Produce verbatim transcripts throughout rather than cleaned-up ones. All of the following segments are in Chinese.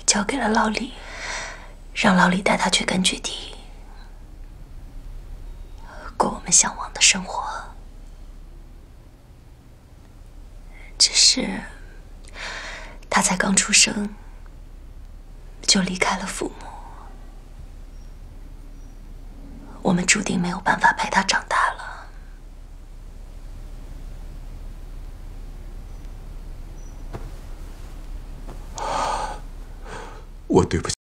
交给了老李，让老李带他去根据地，过我们向往的生活。只是他才刚出生，就离开了父母，我们注定没有办法陪他长大了。 我对不起。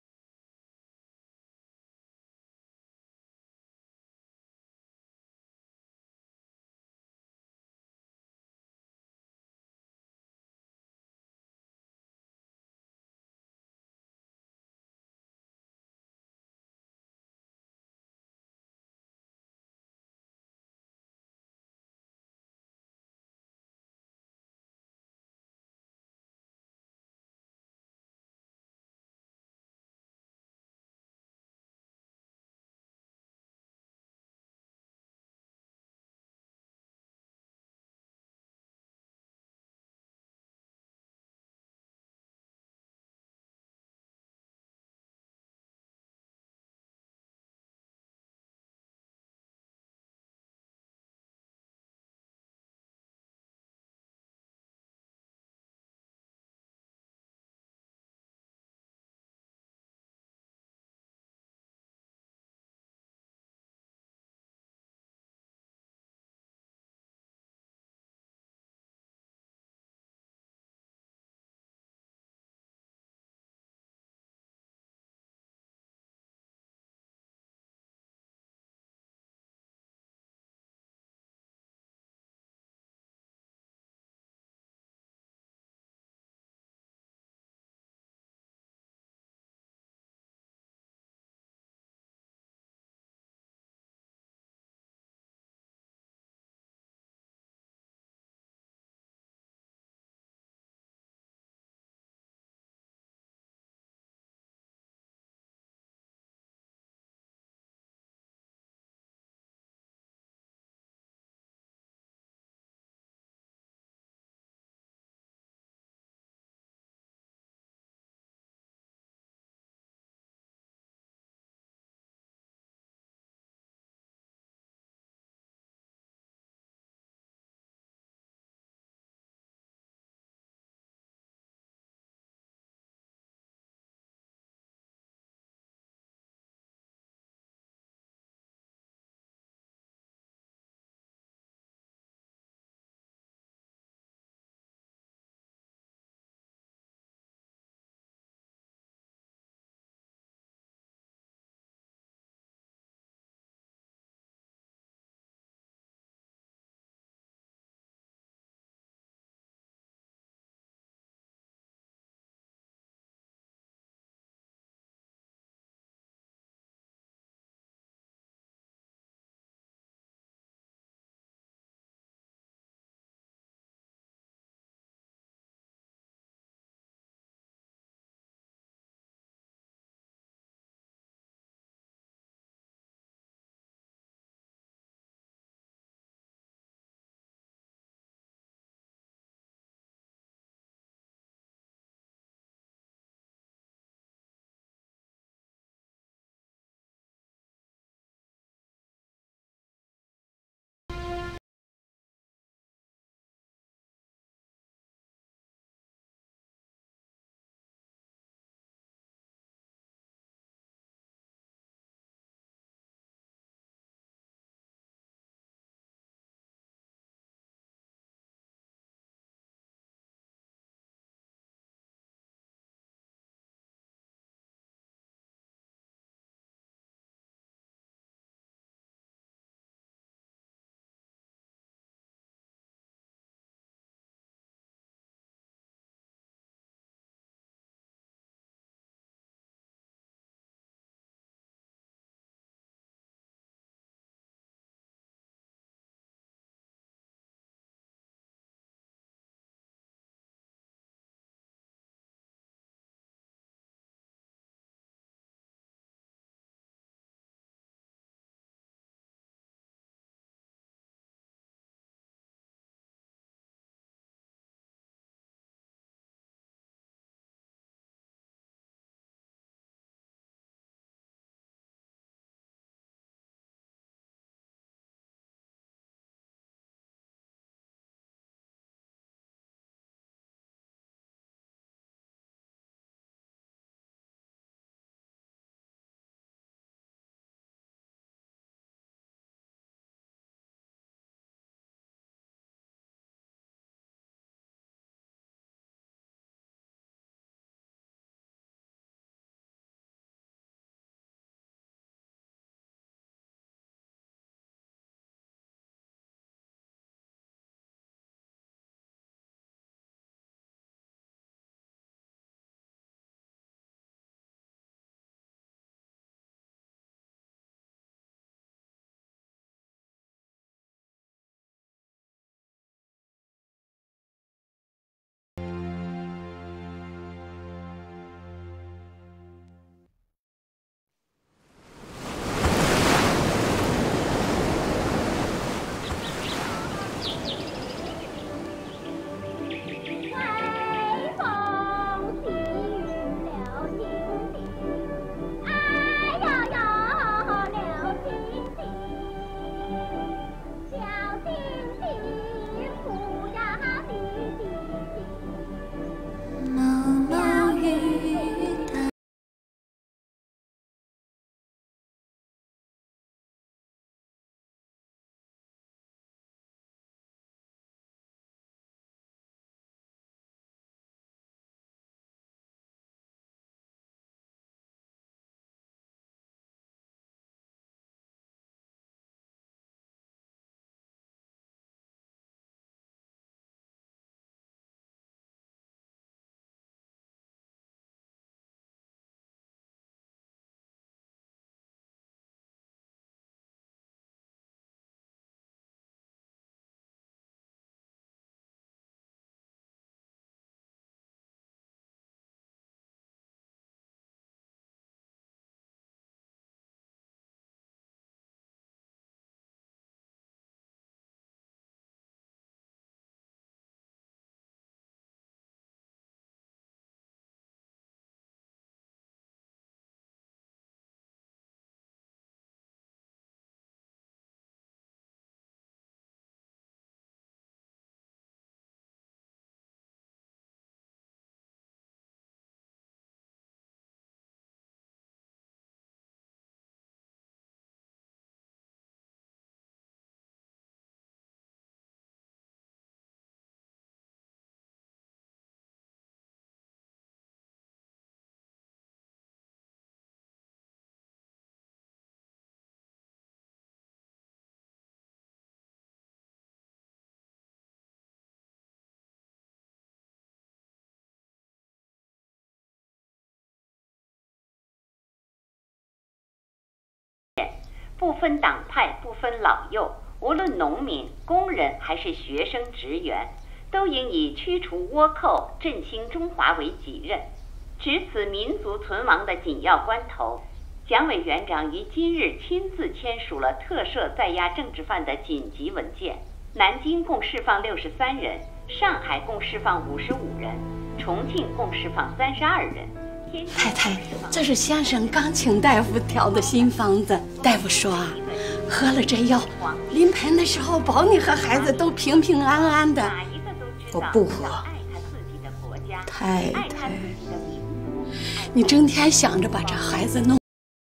不分党派，不分老幼，无论农民、工人还是学生、职员，都应以驱除倭寇、振兴中华为己任。值此民族存亡的紧要关头，蒋委员长于今日亲自签署了特赦在押政治犯的紧急文件。南京共释放六十三人，上海共释放五十五人，重庆共释放三十二人。 太太，这是先生刚请大夫调的新方子。大夫说啊，喝了这药，临盆的时候保你和孩子都平平安安的。 我不喝。 太太，你整天想着把这孩子弄。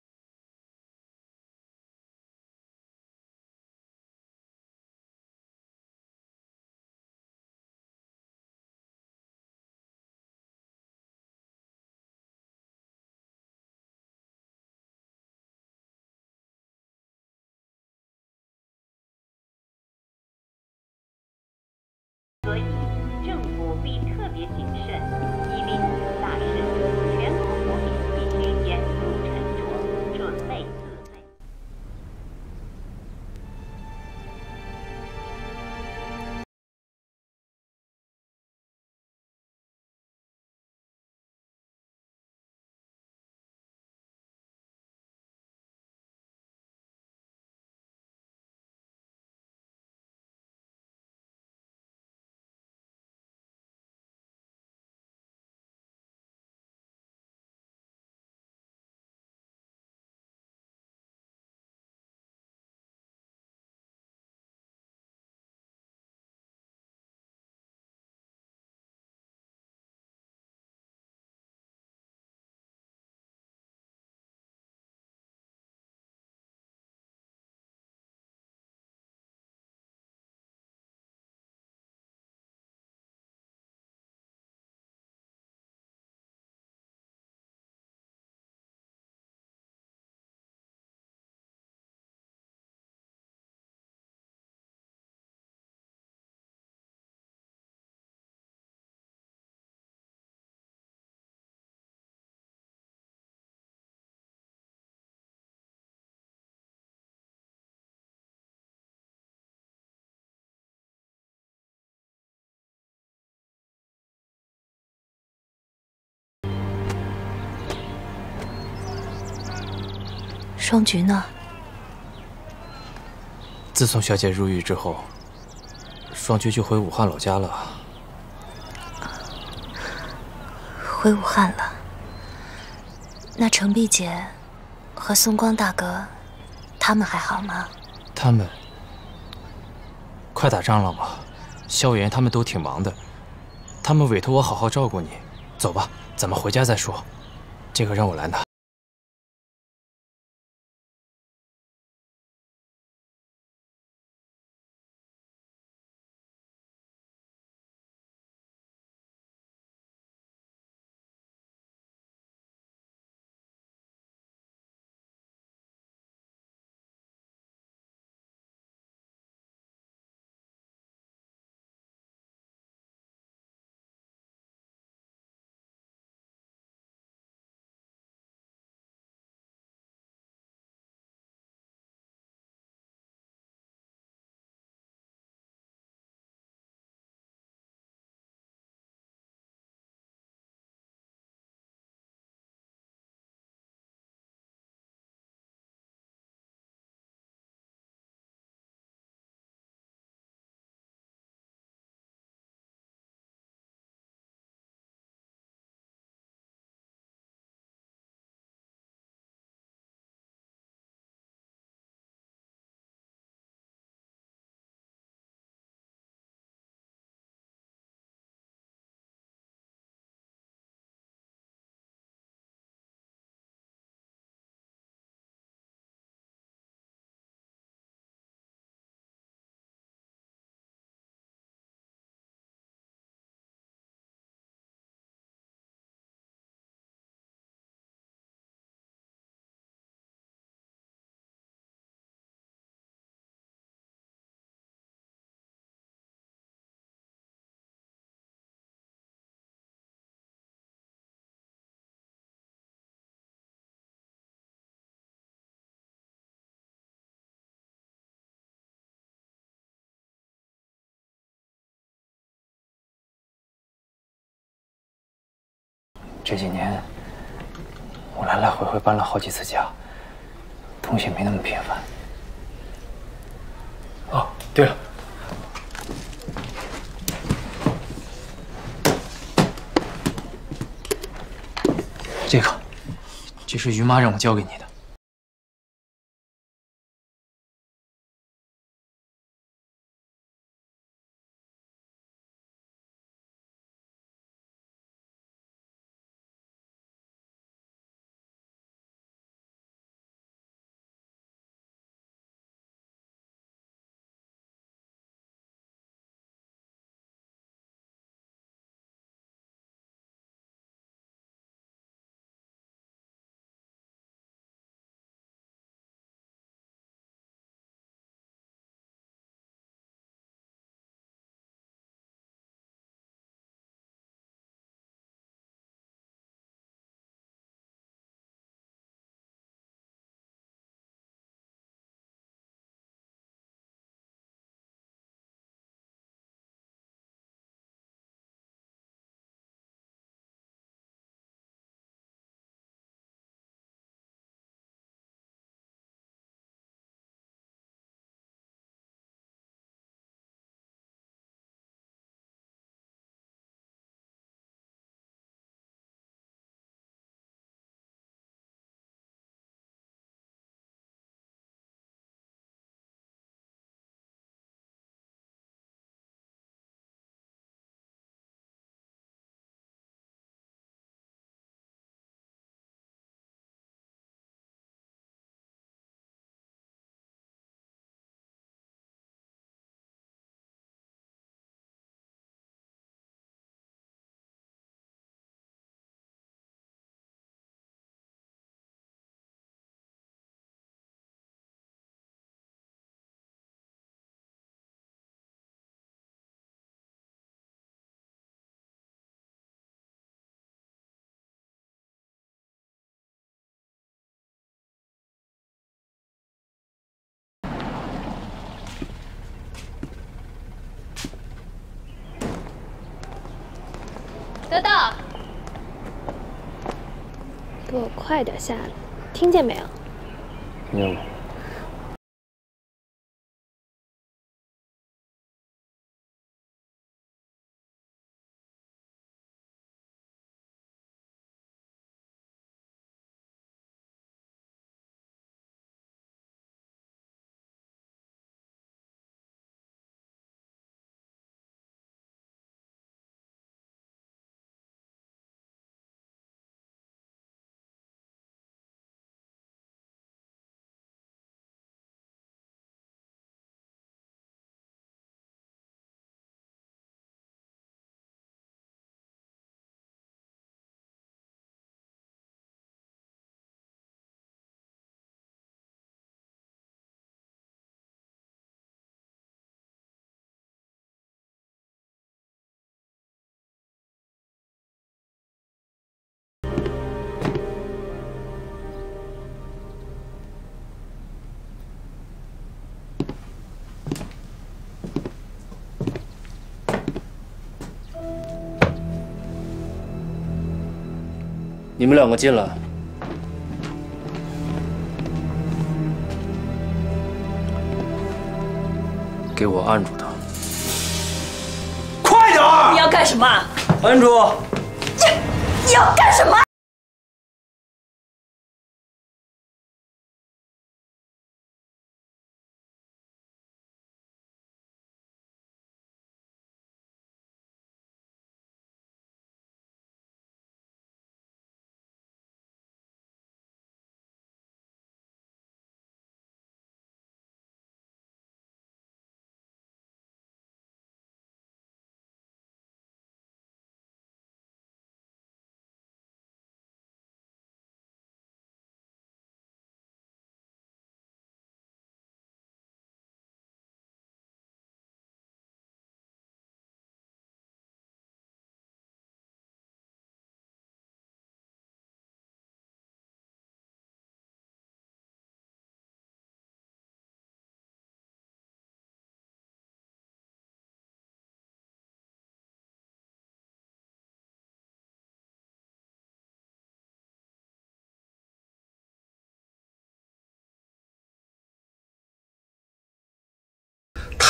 所以，政府必特别谨慎，以临此大事，全国国民必须严肃沉着，准备自卫。 双菊呢？ 自从小姐入狱之后，双菊就回武汉老家了。 回武汉了。那程碧姐和松光大哥，他们还好吗？ 他们快打仗了嘛，肖委员他们都挺忙的，他们委托我好好照顾你。走吧，咱们回家再说。这个让我来拿。 这几年我来来回回搬了好几次家，通信没那么频繁。哦，对了，这个，这是于妈让我交给你的。 得到，给我快点下来，听见没有？ 听见了。 你们两个进来，给我按住他！ 快点儿！ 你要干什么？ 按住！ 你你要干什么？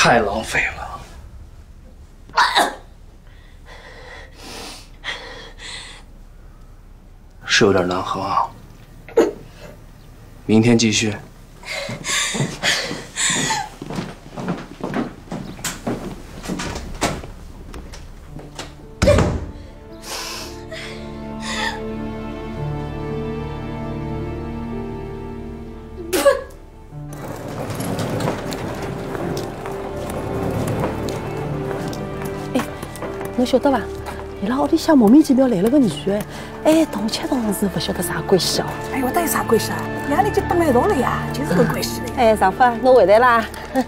太浪费了。是有点难喝啊。明天继续。 侬晓得伐？伊拉屋里向莫名其妙来了个女的，哎，动吃动是不晓得啥关系哦。 哎呦，到底啥关系啊？两人就蹲了一道了呀，就是个关系了。 哎，丈夫，侬回来啦？哎，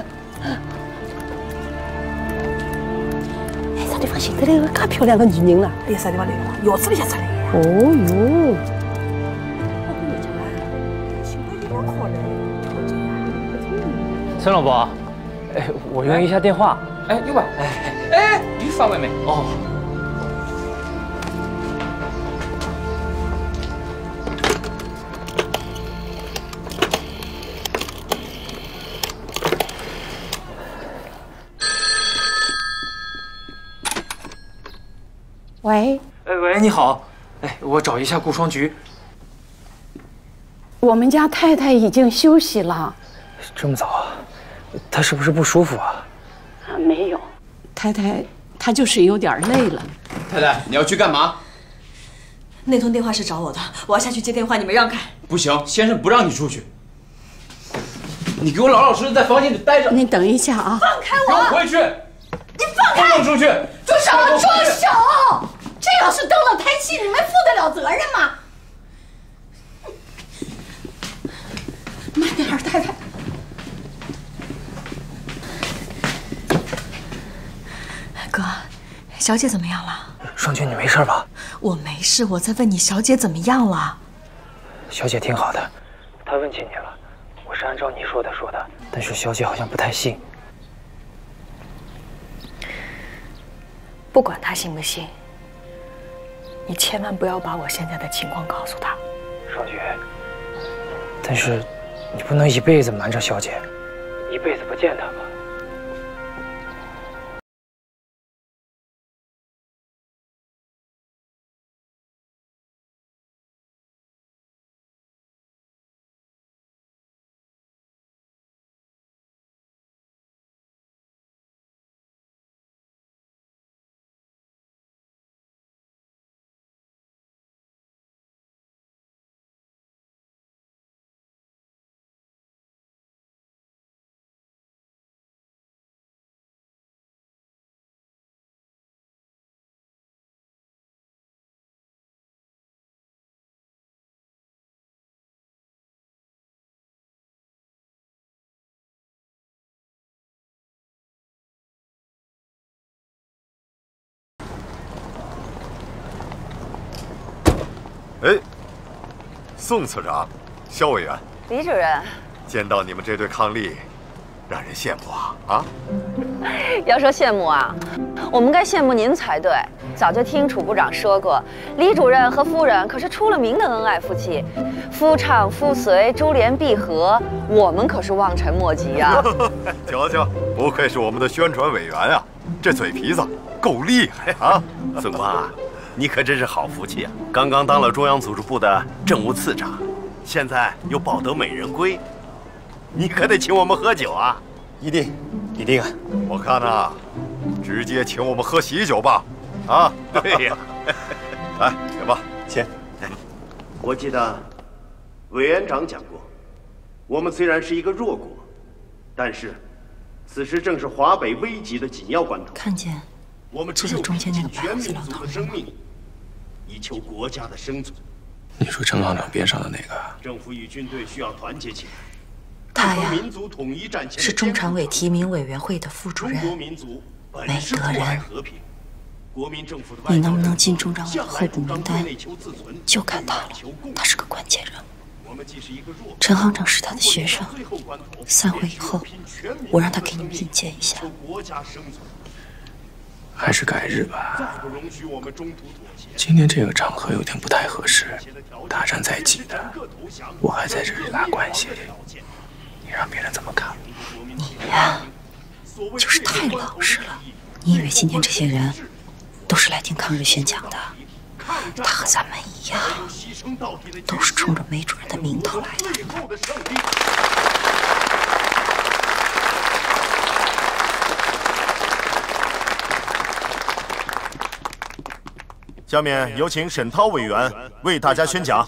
啥地方寻得来个介漂亮的女人了？ 哎呀，啥地方来的啦？窑子里向出来的。 哦哟。 陈老伯，哎，我用一下电话。哎，用吧。哎哎，你发外没？哦。 喂。 哎喂，你好。哎，我找一下顾双菊。 我们家太太已经休息了。 这么早啊？她是不是不舒服啊？ 啊，没有，太太她就是有点累了。 太太，你要去干嘛？ 那通电话是找我的，我要下去接电话，你们让开。 不行，先生不让你出去。你给我老老实实在房间里待着。 你等一下啊！ 放开我！ 给我回去！ 你放开！ 不能出去！ 住手！住手！这要是登了台戏，你们负得了责任吗？慢点儿，太太。 哥，小姐怎么样了？ 双菊，你没事吧？ 我没事，我在问你，小姐怎么样了？ 小姐挺好的，她问起你了，我是按照你说的说的，但是小姐好像不太信。 不管她信不信，你千万不要把我现在的情况告诉她。 双菊，但是你不能一辈子瞒着小姐，一辈子不见她吧？ 哎，宋次长，肖委员， 李主任， 见到你们这对伉俪，让人羡慕啊啊！ 要说羡慕啊，我们该羡慕您才对。早就听楚部长说过，李主任和夫人可是出了名的恩爱夫妻，夫唱妇随，珠联璧合，我们可是望尘莫及啊！ 瞧瞧，不愧是我们的宣传委员啊，这嘴皮子够厉害啊！ 孙光，你可真是好福气啊！刚刚当了中央组织部的政务次长，现在又抱得美人归，你可得请我们喝酒啊！ 一定，一定啊！我看呐，直接请我们喝喜酒吧。啊， 对呀， 来，给吧， 请。我记得委员长讲过，我们虽然是一个弱国，但是此时正是华北危急的紧要关头。 看见我们坐在中间那个白胡子老头的生命，以求国家的生存。 你说陈行长边上的那个？ 政府与军队需要团结起来。 他呀，是中常委提名委员会的副主任，没德人。你能不能进中常委的候补名单，就看他了。他是个关键人物。陈行长是他的学生，散会以后，我让他给你们引荐一下。 还是改日吧。今天这个场合有点不太合适，大战在即的，我还在这里拉关系，你让别人怎么看？ 你呀， 就是太老实了。你以为今天这些人都是来听抗日宣讲的？他和咱们一样，都是冲着梅主任的名头来的。 下面有请沈涛委员为大家宣讲。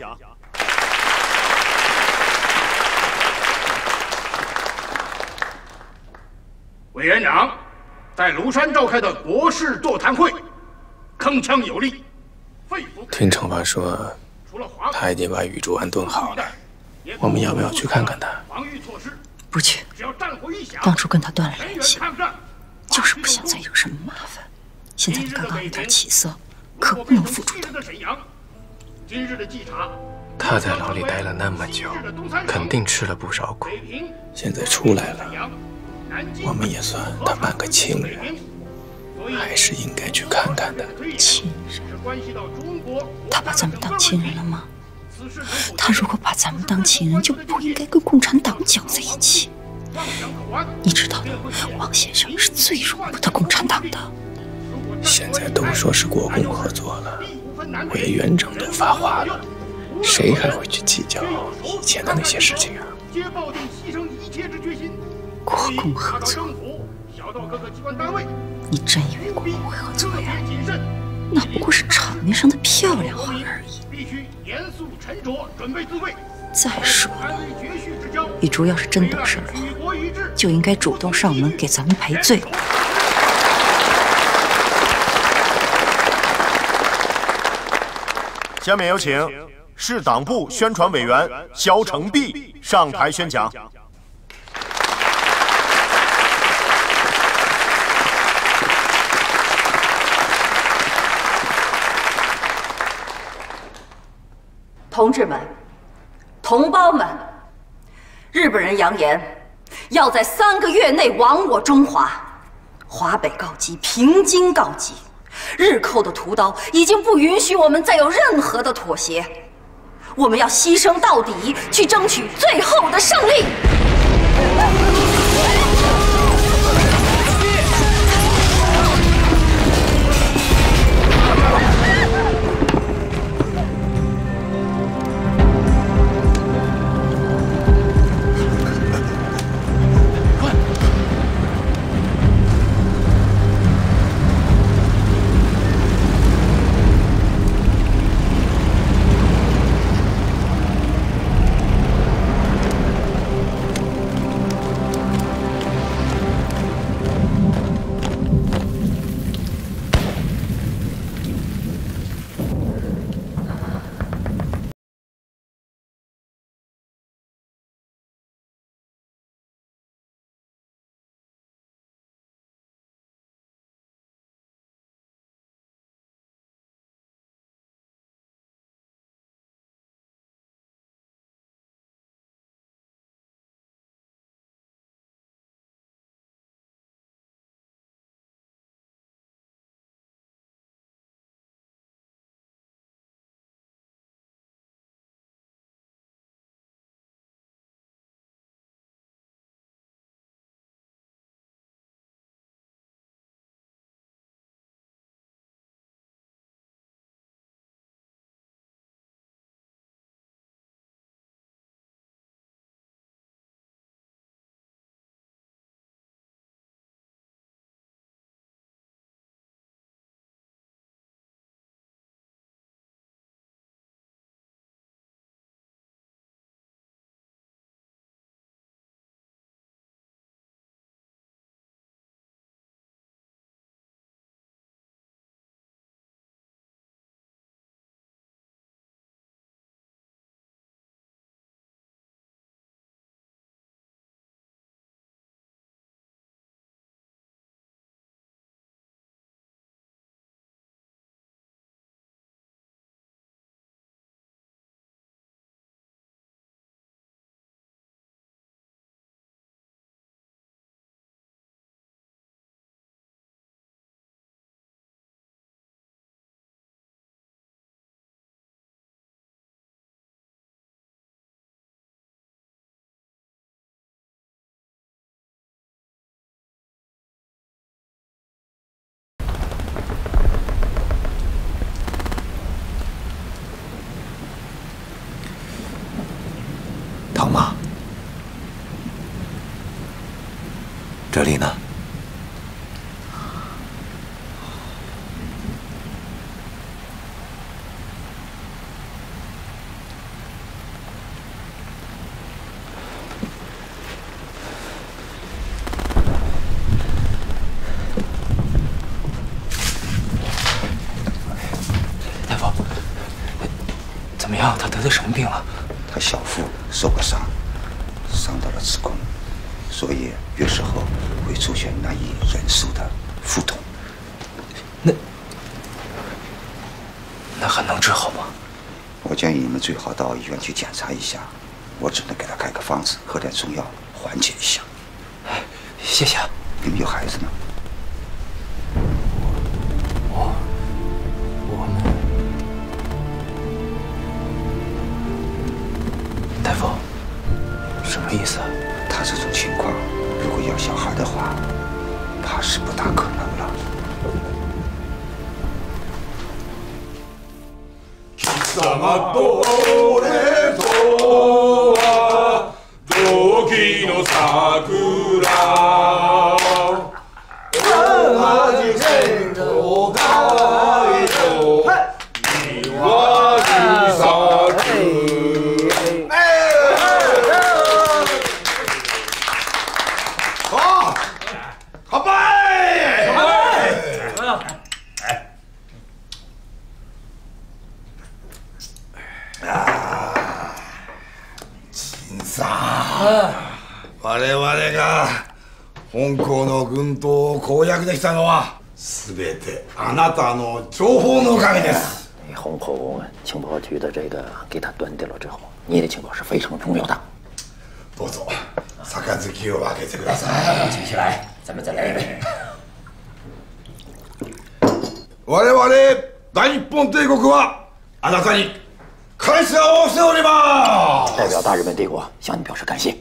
委员长在庐山召开的国事座谈会，铿锵有力。 听程发说，他已经把雨珠安顿好了，我们要不要去看看他？ 不去。当初跟他断了联系，就是不想再有什么麻烦。现在你刚刚有点起色，可不能付出的。 他在牢里待了那么久，肯定吃了不少苦，现在出来了，我们也算他半个亲人，还是应该去看看的。 亲人？他把咱们当亲人了吗？他如果把咱们当亲人，就不应该跟共产党搅在一起。你知道的，王先生是最容不得共产党的。 现在都说是国共合作了，委员长都发话了，谁还会去计较以前的那些事情啊？ 国共合作？你真以为国共会合作呀？那不过是场面上的漂亮话而已。再说了，雨珠要是真懂事的话，就应该主动上门给咱们赔罪。 下面有请市党部宣传委员肖成璧上台宣讲。 同志们，同胞们，日本人扬言要在三个月内亡我中华，华北告急，平津告急，日寇的屠刀已经不允许我们再有任何的妥协，我们要牺牲到底，去争取最后的胜利。 这里呢？ 大夫，怎么样？他得的什么病了？ 他小腹受过伤，伤到了子宫，所以月事后会出现难以忍受的腹痛。 那那还能治好吗？ 我建议你们最好到医院去检查一下，我只能给他开个方子，喝点中药缓解一下。 谢谢。 你们有孩子吗？ 我我们大夫，什么意思啊？ 他这种情况，如果要小孩的话，怕是不大可能了。 貴様と俺とは同期の桜同じ線路街道庭に咲くあ乾杯乾杯陳さん、我々が本校の軍刀を攻略できたのは全てあなたの情報のおかげです。 红口情报局的这个给他端掉了之后，你的情报是非常重要的。 どうぞ杯を分けてください。 接下来咱们再来一杯。 我々大日本帝国はあなたに感謝をしております。 代表大日本帝国向你表示感谢。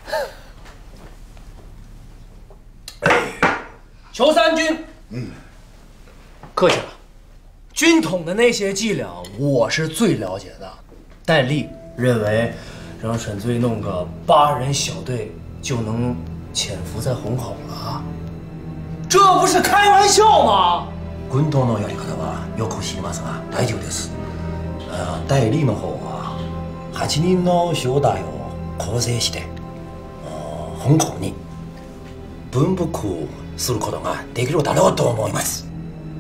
裘三军，嗯，客气了。军统的那些伎俩，我是最了解的。戴笠认为，让沈醉弄个八人小队就能潜伏在虹口了，这不是开玩笑吗？ 軍刀のやり方はよく知りますが大丈夫です。戴笠の方ははちにんの小隊を構成して本校に分布することができるだろうと思います。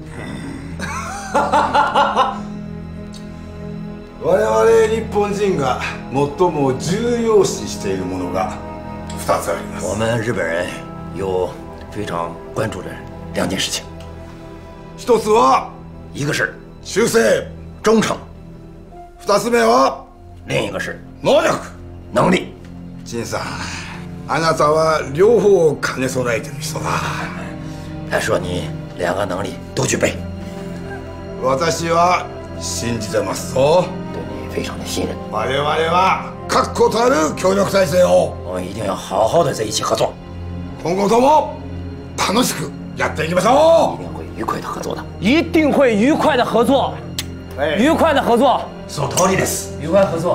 我々日本人が最も重要視しているものが二つあります。 我们日本人有非常关注的两件事情。 一つは一个是忠誠忠誠。 二つ目は另一个是能力能力。 陳さん、あなたは両方兼ね備えてる人だ。 他说你两个能力都具备。 私は信じてますぞ。 对你非常的信任。 我々は確固たる協力体制を。 我们一定要好好的在一起合作。 今後とも楽しくやっていきましょう。 一定会愉快的合作的。 一定会愉快的合作。愉快的合作。 その通りです。 愉快合作。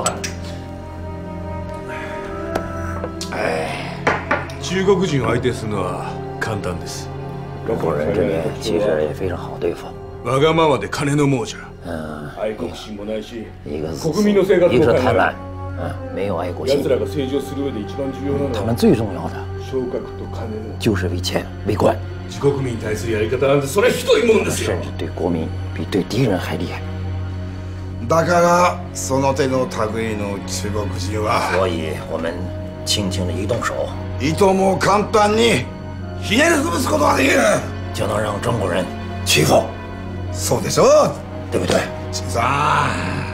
中国人を相手するのは簡単です。 中国人这边其实也非常好对付。 わがままで金の亡者。 嗯， 愛国心もないし、 一个是国民の生活一个も考え是贪婪，嗯，没有爱国心。 奴らが成長する上で一番重要なのは、 他们最重要的昇格と金の。 就是为钱为官。 自国民に対するやり方なんてそれひどいもんですよ。 甚至对国民比对敌人还厉害。 だからその手の類の中国人は。 所以我们轻轻的一动手， いとも簡単にひねり潰すことができる。 就能让中国人屈服。 そうでしょ？ 对不对？ 陳さ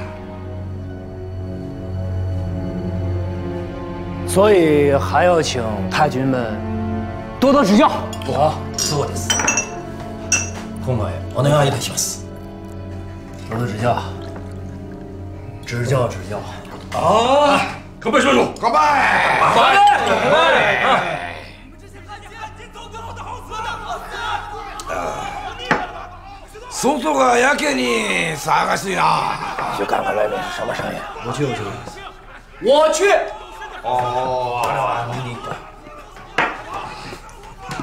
ん。所以还要请太君们多多指教。 好，そうです。今回お願いいたします。 多多指教，指教指教。 啊！乾杯しましょう。乾杯！ 乾杯！乾杯！ 外がやけに騒がしいな。 去看看外面是什么声音。 我去，我去，我去。 哦， あれは見に行った。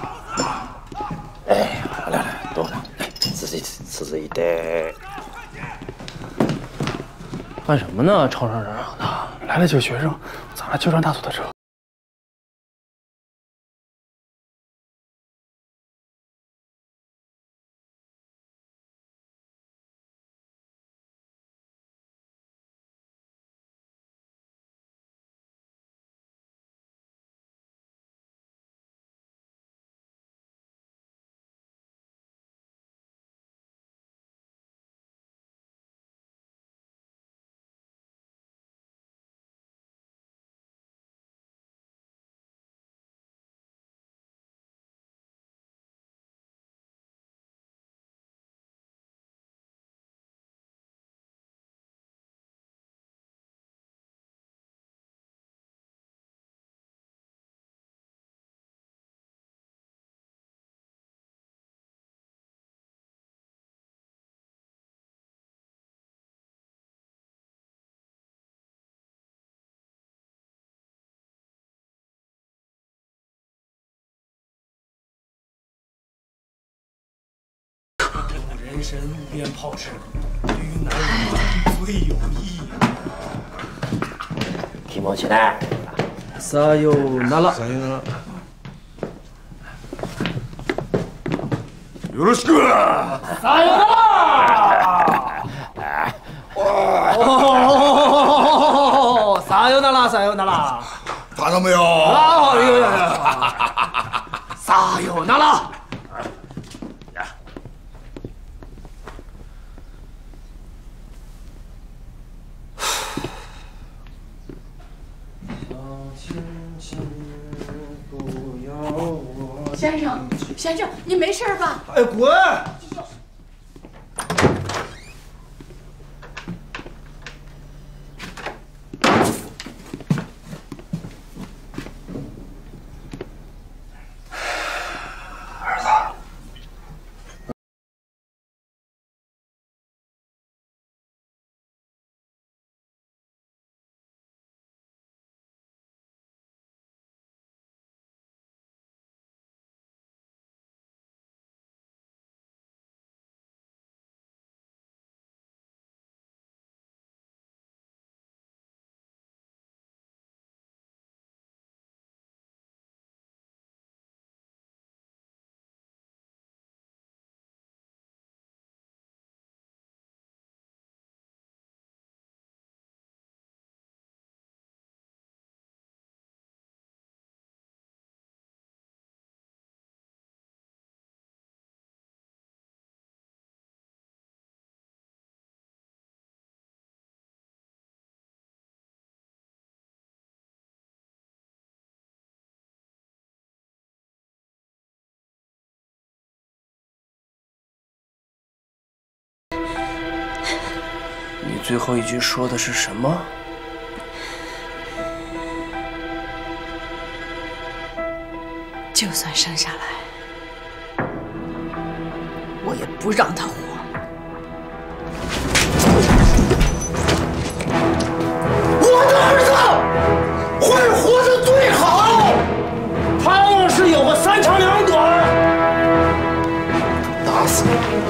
続いて。 干什么呢？吵吵嚷嚷的， 来了几个学生，砸了旧站大锁的车。 人参鞭炮式，对于男人最有意义。 気持ちだ。 さよなら。さよなら。 よろしく。 さよなら。おお、さよならさよなら。 頼むよ。 ああ、いやいやいや。さよなら。 先生，先生，你没事吧？ 哎，滚！ 儿子。 你最后一句说的是什么？ 就算生下来，我也不让他活。 我的儿子会活得最好。他要是有个三长两短，打死你！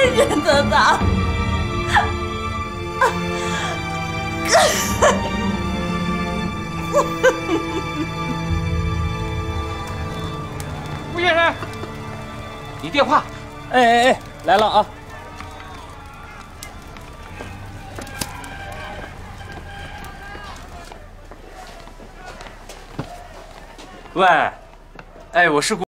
人的呢。 吴先生，你电话。 哎哎哎，来了啊！喂，哎，我是。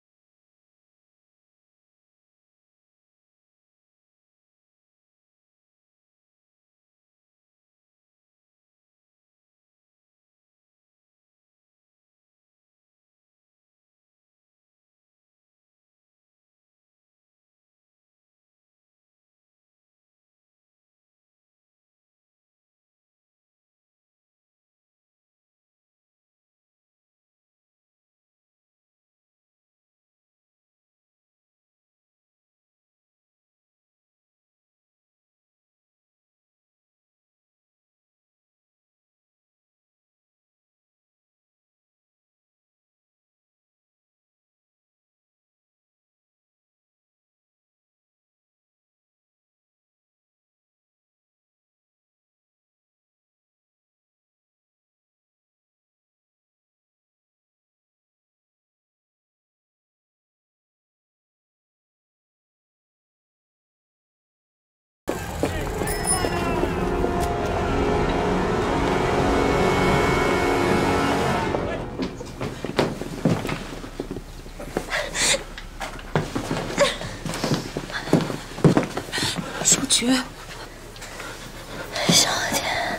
小菊，小姐，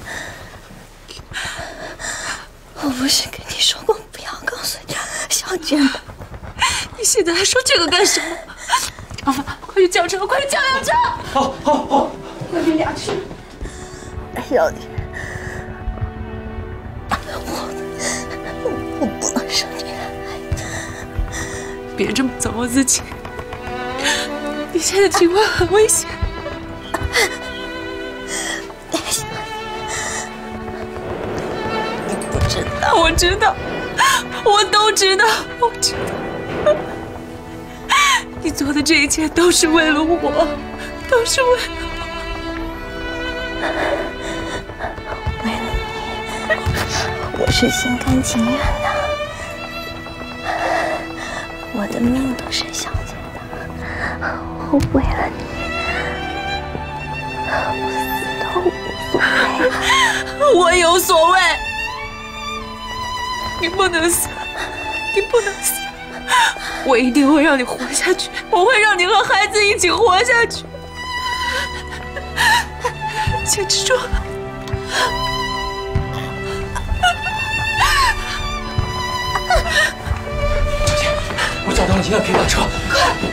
我不是跟你说过不要告诉小姐吗？你现在还说这个干什么？阿凡，快去叫车，快去叫辆车！ 好，好，好， 快你俩去。小姐，我我不能生你的孩子。 别这么糟蹋自己，你现在情况很危险。 你不知道， 我知道，我都知道，我知道。你做的这一切都是为了我，都是为了我。为了你，我是心甘情愿的。我的命都是小姐的，我为了你。 我有所谓，你不能死，你不能死，我一定会让你活下去，我会让你和孩子一起活下去，坚持住！ 小姐，我找到了一辆可以打车，快！